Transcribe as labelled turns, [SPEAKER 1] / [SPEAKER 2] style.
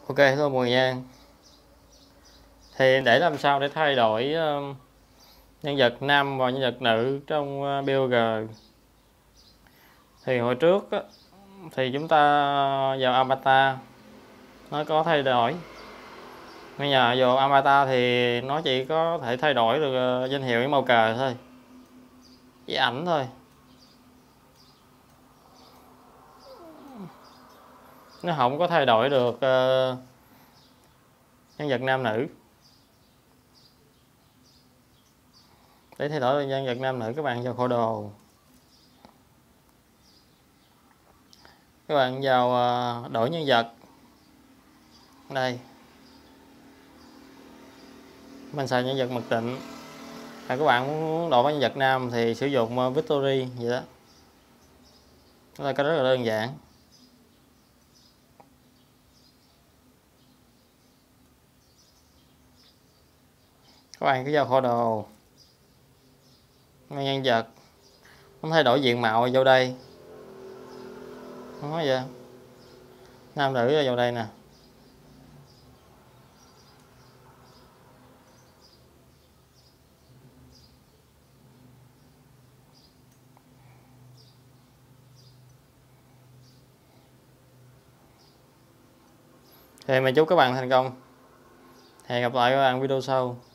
[SPEAKER 1] Ok, hello mọi người nha. Thì để làm sao để thay đổi nhân vật nam và nhân vật nữ trong PUBG, thì hồi trước á, thì chúng ta vào avatar nó có thay đổi. Bây giờ vào avatar thì nó chỉ có thể thay đổi được danh hiệu với màu cờ thôi, với ảnh thôi, nó không có thay đổi được nhân vật nam nữ. Để thay đổi được nhân vật nam nữ, các bạn vào kho đồ, các bạn vào đổi nhân vật. Đây, mình xài nhân vật mặc định. Các bạn muốn đổi nhân vật nam thì sử dụng Victory vậy đó. Đó là cái rất là đơn giản. Các bạn cứ vào kho đồ, nhân vật, không thay đổi diện mạo vô đây, không có vậy. Nam nữ là vào đây nè. Thì mình chúc các bạn thành công. Hẹn gặp lại các bạn video sau.